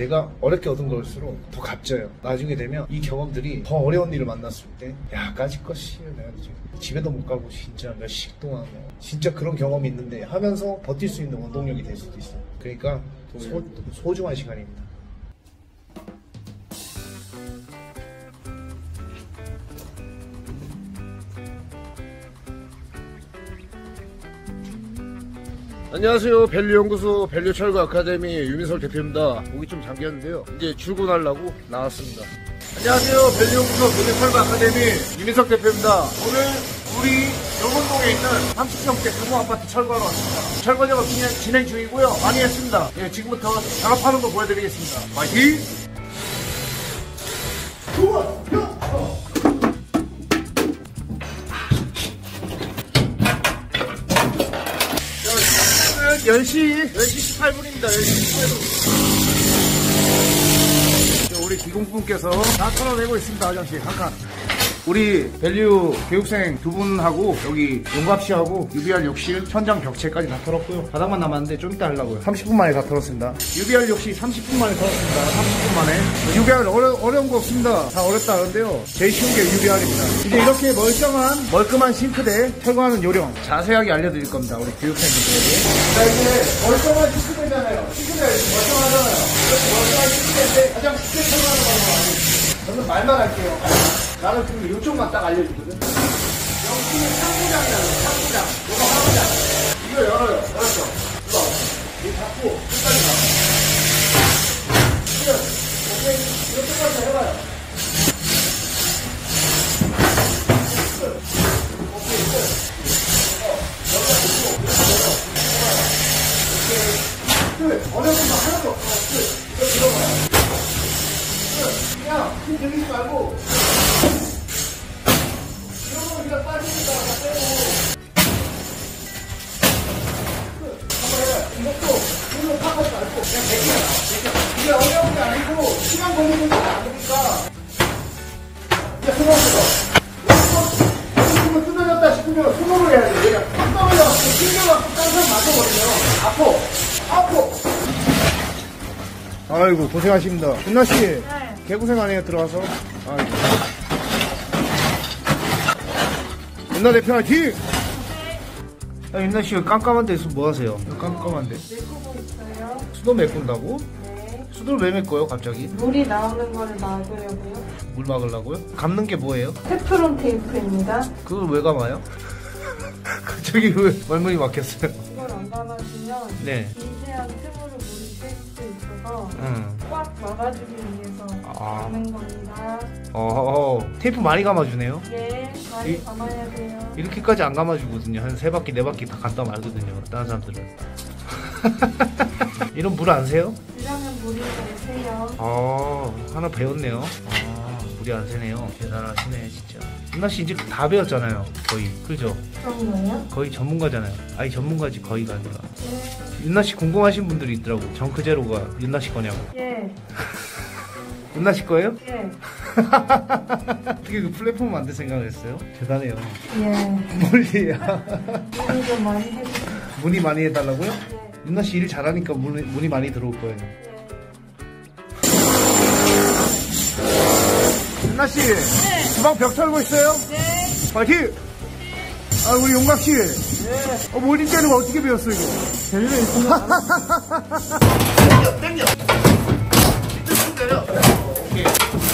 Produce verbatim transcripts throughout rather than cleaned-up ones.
내가 어렵게 얻은 걸수록 더 값져요. 나중에 되면 이 경험들이 더 어려운 일을 만났을 때 야 까짓 것이 내가 지금 집에도 못 가고 진짜 몇십 동안 뭐 진짜 그런 경험이 있는데 하면서 버틸 수 있는 원동력이 될 수도 있어요. 그러니까 소, 소중한 시간입니다. 안녕하세요. 밸류연구소 밸류철거 아카데미 유민석 대표입니다. 목이 좀 잠겼는데요. 이제 출근하려고 나왔습니다. 안녕하세요. 밸류연구소 밸류철거 아카데미 유민석 대표입니다. 오늘 우리 영원동에 있는 삼십 평대 규모 아파트 철거하러 왔습니다. 철거 작업 진행, 진행 중이고요. 많이 했습니다. 예, 지금부터 작업하는 거 보여드리겠습니다. 파이팅! 좋아! 야! 어. 열 시, 열 시 십팔 분입니다. 열 시 십팔 분. 우리 기공분께서 다 털어내고 있습니다. 화장실 한 칸. 우리 밸류 교육생 두 분하고 여기 용갑씨하고 유비알 욕실 천장 벽체까지 다 털었고요. 바닥만 남았는데 좀 이따 하려고요. 삼십 분 만에 다 털었습니다. 유비알 욕실 삼십 분 만에 털었습니다. 삼십 분 만에. 유비알 어려, 어려운 거 없습니다. 다 어렵다 하는데요. 제일 쉬운 게 유비알입니다. 이제 이렇게 멀쩡한 멀끔한 싱크대 철거하는 요령 자세하게 알려드릴 겁니다. 우리 교육생분들에게. 자, 이제 멀쩡한 싱크대잖아요. 싱크대 멀쩡하잖아요. 멀쩡한 싱크대인데 가장 쉽게 철거하는 방법. 저는 말만 할게요. 나는 지금 이쪽만 딱 알려주거든. 여기는 창고장이라고, 창고장. 이거 하고장. 이거 열어요. 열었죠? 이거. 이거 닫고, 끝까지 가. 끝. 오케이. 이거 끝까지 해봐요. 끝. 오케이, 끝. 이거. 열어주고, 이거 열어. 해봐요. 오케이. 끝. 어려운 거 하나도 없어. 끝. 이거 들어가요. 끝. 그냥 힘 들리지 말고. 그냥 빠지니까 다 빼고 한번 해봐요. 이것도 손으로 파고지 말고 그냥 대기야. 이게 어려운 게 아니고 시간 걸리는 게 아니니까 그냥 손으로 들어. 이거 뜯어졌다 싶으면 손으로 해야 돼. 얘가 팍 떨어져갖고 힘겨갖고 깡깡 맞아버리면 아파. 아파. 아이고 고생하십니다. 윤나씨 네. 개고생 안 해요 들어와서. 아이고. 윤나 대표 화이팅! 야, 윤나 씨 깜깜한 데서 뭐 하세요? 깜깜한데. 메꾸고 있어요. 수도 메꾼다고? 네. 수도를 왜 메꿔요 갑자기? 물이 나오는 거를 막으려고요. 물 막으려고요? 감는 게 뭐예요? 테프론 테이프입니다. 그걸 왜 감아요? 갑자기 왜 얼굴이 막혔어요? 이걸 안 감아주면 네. 미세한 틈으로 물이 셀 수도 있어서 응. 꽉 막아주기 위해서 아. 감는 겁니다. 어, 테이프 많이 감아주네요? 네, 많이 이- 감아야 돼요. 이렇게까지 안 감아주거든요. 한 세 바퀴 네 바퀴 다 감다 말거든요. 다른 사람들은. 이런 물 안 새요? 그러면 물이 잘 새요. 아, 하나 배웠네요. 아, 물이 안 새네요. 대단하시네, 진짜. 윤나씨 이제 다 배웠잖아요. 거의. 그죠? 그런 거예요? 거의 전문가잖아요. 아니, 전문가지, 거의가 아니라. 네. 윤나씨 궁금하신 분들이 있더라고. 정크제로가 윤나씨 거냐고. 예. 윤나씨 거예요? 예. 어떻게 그 플랫폼 만들 생각을 했어요? 대단해요. 예. 뭘이야? 문의 좀 많이 해주세요. 문의 많이 해달라고요? 예. 윤나씨 일 잘하니까 문의, 문의 많이 들어올 거예요. 윤나씨, 네. 주방 벽 털고 있어요? 네. 파이팅! 아, 우리 용각씨. 네. 어, 모닝 때는 어떻게 배웠어, 이거? 별로 있으면 땡겨, 땡겨. 밑에 쭉 내려. 오케이.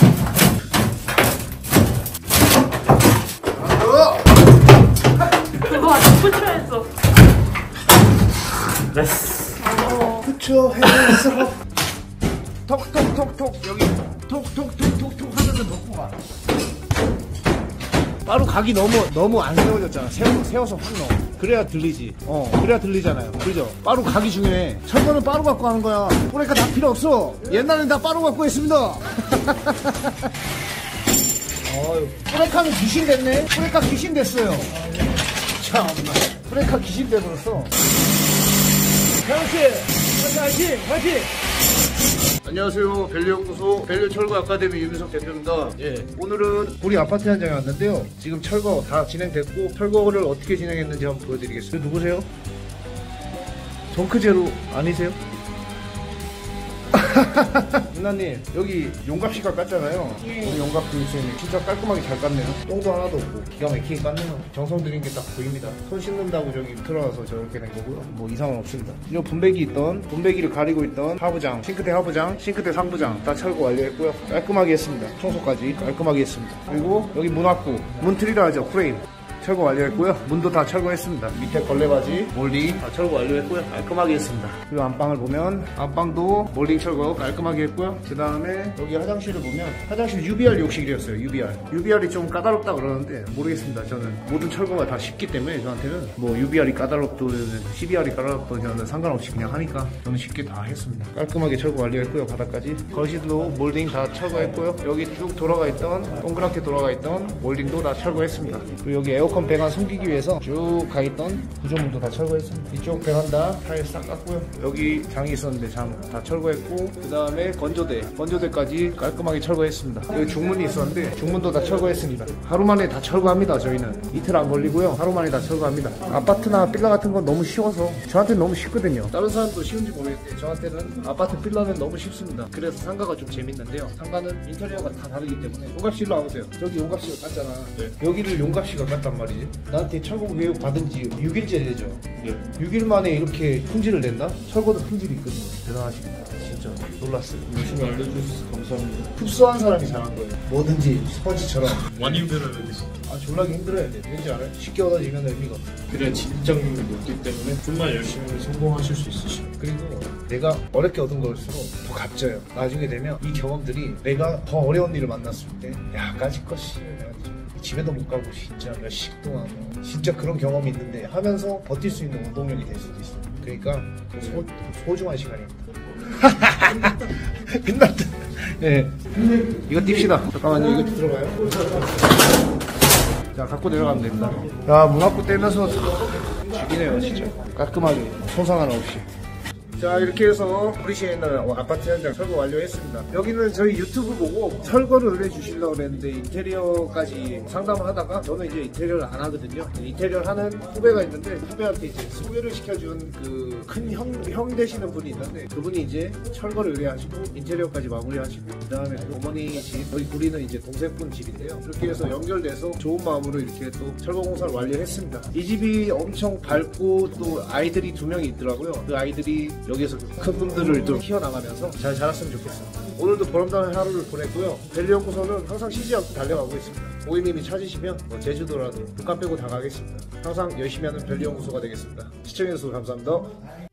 그거 아직 푸처했어. 됐어. 어. 푸처해서. 톡톡톡톡, 여기. 톡톡톡톡톡 하면서 넣고 가. 바로 각이 너무 너무 안 세워졌잖아. 세워, 세워서 확 넣어. 그래야 들리지. 어, 그래야 들리잖아요. 그죠? 빠루 각이 중요해. 철거는 빠루 갖고 하는 거야. 브레이크 다 필요 없어. 옛날엔 다 빠루 갖고 했습니다. 어휴, 브레이크는 귀신 됐네. 브레이크 귀신 됐어요. 참나. 브레이크 귀신 돼버렸어. 태영씨, 화이팅! 화이팅! 안녕하세요. 밸류연구소 밸류철거 아카데미 유민석 대표입니다. 예, 오늘은 우리 아파트 현장에 왔는데요. 지금 철거 다 진행됐고 철거를 어떻게 진행했는지 한번 보여드리겠습니다. 누구세요? 정크제로 아니세요? 누나님 여기 용갑시가 깠잖아요. 우리 용갑 교육생님 진짜 깔끔하게 잘 깠네요. 똥도 하나도 없고 기가 막히게 깠네요. 정성 들인 게 딱 보입니다. 손 씻는다고 저기 들어와서 저렇게 된 거고요. 뭐 이상은 없습니다. 이 분배기 있던 분배기를 가리고 있던 하부장, 싱크대 하부장, 싱크대 상부장 다 철거 완료했고요. 깔끔하게 했습니다. 청소까지 깔끔하게 했습니다. 그리고 여기 문 왔고 문 트리라 하죠. 프레임 철거 완료했고요. 문도 다 철거했습니다. 밑에 걸레바지, 몰딩 다 철거 완료했고요. 깔끔하게 했습니다. 그리고 안방을 보면 안방도 몰딩 철거 깔끔하게 했고요. 그 다음에 여기 화장실을 보면 화장실 유비알 욕실이었어요. 유비알. 유비알이 좀 까다롭다 그러는데 모르겠습니다. 저는 모든 철거가 다 쉽기 때문에 저한테는 뭐 유비알이 까다롭든 씨비알이 까다롭든 저는 상관없이 그냥 하니까 저는 쉽게 다 했습니다. 깔끔하게 철거 완료했고요. 바닥까지. 거실도 몰딩 다 철거했고요. 여기 쭉 돌아가 있던 동그랗게 돌아가 있던 몰딩도 다 철거했습니다. 그리고 여기 에어컨 배관 숨기기 위해서 쭉 가있던 구조물도 다 철거했습니다. 이쪽 베란다 타일 싹 깠고요. 여기 장이 있었는데 장 다 철거했고 그 다음에 건조대 건조대까지 깔끔하게 철거했습니다. 여기 중문이 있었는데 중문도 다 철거했습니다. 하루 만에 다 철거합니다. 저희는 이틀 안 걸리고요. 하루 만에 다 철거합니다. 아파트나 빌라 같은 건 너무 쉬워서 저한테는 너무 쉽거든요. 다른 사람도 쉬운지 모르겠는데 저한테는 아파트 빌라는 너무 쉽습니다. 그래서 상가가 좀 재밌는데요. 상가는 인테리어가 다 다르기 때문에 용갑실로 와보세요. 저기 용갑씨가 깠잖아. 네. 여기를 용갑씨가 깠단 말이야. 나한테 철거 교육 받은 지 육 일째 되죠? 네. 육 일 만에 이렇게 품질을 냈나? 철거도 품질이 있거든요. 대단하십니다. 진짜 놀랐어요. 열심히 알려주셔서 감사합니다. 흡수한 사람이 잘한 거예요. 뭐든지 스펀지처럼. 많이 힘들어야 되겠습니다. 아 졸라게 힘들어야 돼. 왠지 알아요? 쉽게 얻어지면 의미가 없어. 그래야 진입장률이 높기 때문에 정말 열심히 하면 성공하실 수 있으시죠. 그리고 내가 어렵게 얻은 걸수록 더 값져요. 나중에 되면 이 경험들이 내가 더 어려운 일을 만났을 때 야 까짓 것이 집에도 못 가고 진짜 몇십 동안 진짜 그런 경험이 있는데 하면서 버틸 수 있는 원동력이 될 수도 있어요. 그러니까 소, 소중한 시간입니다. 끝났다. 네. 이거 띱시다. 잠깐만요. 이거 들어가요. 자 갖고 내려가면 됩니다. 야 문 앞고 떼면서 죽이네요 진짜. 깔끔하게 손상 하나 없이. 자 이렇게 해서 우리 시에 있는 아파트 현장 철거 완료했습니다. 여기는 저희 유튜브 보고 철거를 의뢰주시려고 그랬는데 인테리어까지 상담을 하다가 저는 이제 인테리어를 안 하거든요. 인테리어 하는 후배가 있는데 후배한테 이제 소개를 시켜준 그 큰 형 형 되시는 분이 있는데 그분이 이제 철거를 의뢰하시고 인테리어까지 마무리하시고 그 다음에 어머니 집 여기 우리는 이제 동생분 집인데요. 그렇게 해서 연결돼서 좋은 마음으로 이렇게 또 철거 공사를 완료했습니다. 이 집이 엄청 밝고 또 아이들이 두 명이 있더라고요. 그 아이들이 여기에서 큰 분들을 좀 키워나가면서 잘 자랐으면 좋겠습니다. 오늘도 보람된 하루를 보냈고요. 벨리연구소는 항상 쉬지 않고 달려가고 있습니다. 고객님이 찾으시면 뭐 제주도라도 북한 빼고 다 가겠습니다. 항상 열심히 하는 벨리연구소가 되겠습니다. 시청해주셔서 감사합니다.